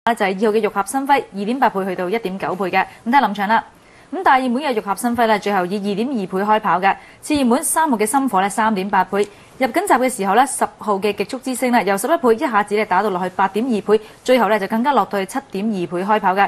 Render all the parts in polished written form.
就係2號嘅玉合生輝2.8倍去到1.9倍嘅。咁睇臨場啦。咁大熱門嘅玉合生輝咧，最後以2.2倍開跑嘅。次熱門3號嘅深火咧3.8倍。入緊閘嘅時候咧，10號嘅極速之星咧由11倍一下子咧打到落去8.2倍，最後咧就更加落到去7.2倍開跑嘅。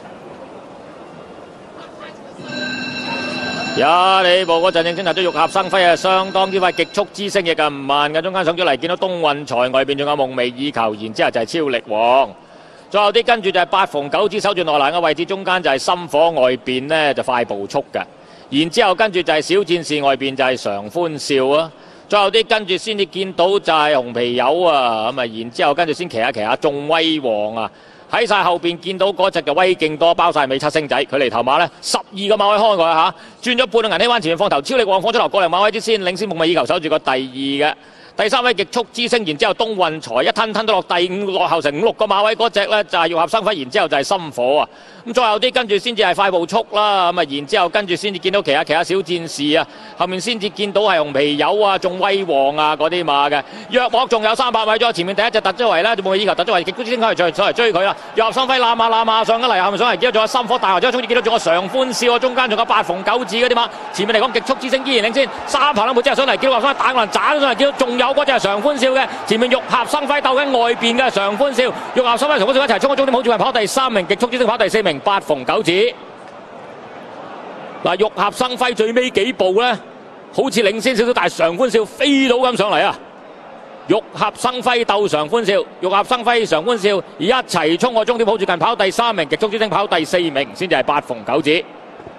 你步嗰陣正正咗玉合生輝啊，相當之快，極速之星亦唔慢嘅，中間上咗嚟見到東運財外邊仲有夢寐以求，然之後就係超力王。最後啲跟住就係八逢九子守住內欄嘅位置，中間就係深火外邊呢就快步速嘅，然之後跟住就係小戰士外邊就係常歡笑啊，最後啲跟住先至見到就係紅皮友啊，咁啊然之後跟住先騎下眾威王啊，喺晒後邊見到嗰隻嘅威勁多，包晒尾七星仔，佢離頭馬呢12個馬位開過嚇，轉咗半個銀禧灣前面放頭，超力王放咗頭過嚟馬位之先，領先夢寐以求守住個第二嘅。第3位極速之星，然之後東運財一吞到落第5，落後成5、6個馬位嗰隻呢就係玉合生輝，然之後就係深火啊！咁再後啲跟住先至係快步速啦，咁啊然之後跟住先至見到騎下小戰士啊，後面先至見到係紅皮友啊、眾威王啊嗰啲馬嘅，約莫仲有300米咗，前面第一隻突咗圍啦，夢寐以求突咗圍，極速之星開嚟再追佢啦，玉合生輝攬馬上緊嚟，後面上嚟見到仲有深火大河，終於見到仲有常歡笑啊，中間仲有八逢九子嗰啲馬，前面嚟講極速之星依然領先，3頭兩步之後上嚟，見到玉合生輝打個輪斬咗上嚟，見到仲有嗰隻係常歡笑嘅，前面玉合生輝鬥緊外邊嘅常歡笑，玉合生輝同嗰隻一齊衝咗終點，好似係跑第3名，極速之星跑第4名，八逢九子。嗱，玉合生輝最尾幾步咧，好似領先少少，但係常歡笑飛到咁上嚟啊！玉合生輝鬥常歡笑，玉合生輝常歡笑一齊衝個終點，好似近跑第3名，極速之星跑第4名，先至係八逢九子。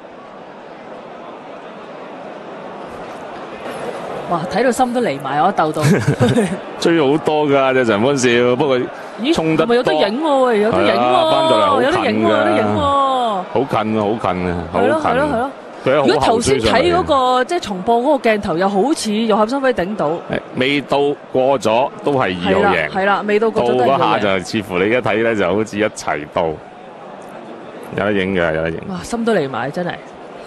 哇！睇到心都離埋，我鬥到追好多㗎隻常歡笑，不過衝得多， 有得影喎，有得影喎， 翻到嚟好近㗎， 有得影喎， 好近啊，好近啊，好近。 係咯。如果頭先睇嗰個即係重播嗰個鏡頭，又好似玉合生輝頂到， 未到過咗都係2號贏， 係啦，未到過咗都係2號贏。 到嗰下就似乎你而家睇咧就好似一齊到，有得影嘅，有得影。 哇！心都離埋，真係。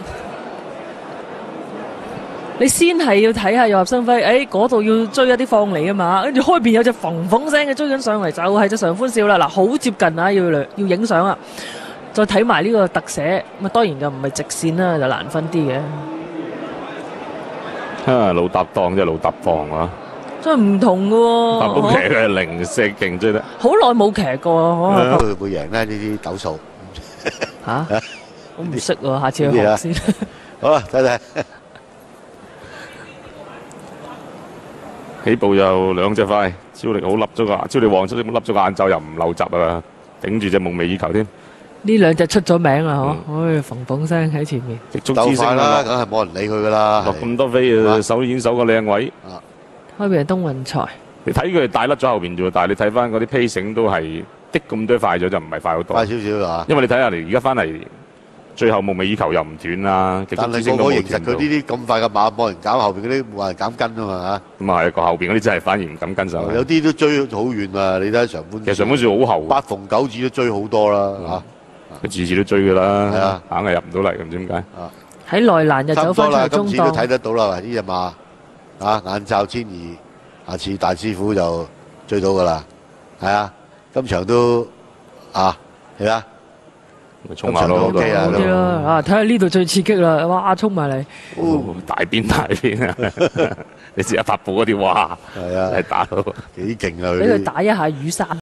你先係要睇下玉合生輝，嗰度要追一啲放嚟啊嘛，跟住開邊有隻縫縫聲嘅追緊上嚟，就係隻常歡笑啦。嗱，好接近啊，要影相啊，再睇埋呢個特寫，咁啊當然就唔係直線啦，就難分啲嘅。 老搭檔即係老搭檔啊！ 真係唔同嘅喎。 搭寶騎佢係零舍勁追得。 好耐冇騎過啊！ 佢會贏咧呢啲斗數。 嚇！我唔識喎，下次去學先。 好啦，睇睇。 起步又2隻快，超力好笠咗個，超力王出笠咗個眼罩又唔漏閘啊，頂住隻夢寐以求添。 呢2隻出咗名啦，嗬！縫縫聲喺前面。 極速之星啦，梗係冇人理佢噶啦。 落咁多飛啊，守已經守個靚位。 開邊係東運財。 你睇佢帶甩咗後邊啫喎，但係你睇翻嗰啲 pacing 都係的咁多快咗，就唔係快好多。 快少少啊！ 因為你睇下你而家翻嚟。最後夢寐以求又唔斷啦， 但係個形實佢呢啲咁快嘅馬冇人搞，後邊嗰啲冇人減跟啊嘛嚇。 咁啊係個後邊嗰啲真係反而唔敢跟上。 有啲都追好遠啊！你睇下常歡， 其實常歡笑好後， 八逢九子都追好多啦嚇。 佢次次都追㗎啦， 係啊， 硬係入唔到嚟，咁點解？ 喺內欄就走翻場中檔。 今次都睇得到啦，呢隻馬啊眼罩千二，下次大師傅就追到㗎啦。係啊，今場都係啊。 衝下咯， 睇下呢度最刺激啦！哇，衝埋嚟， 大邊啊！你試下發布嗰啲，哇， 係啊， 係打到幾勁啊！ 俾佢打一下雨傘。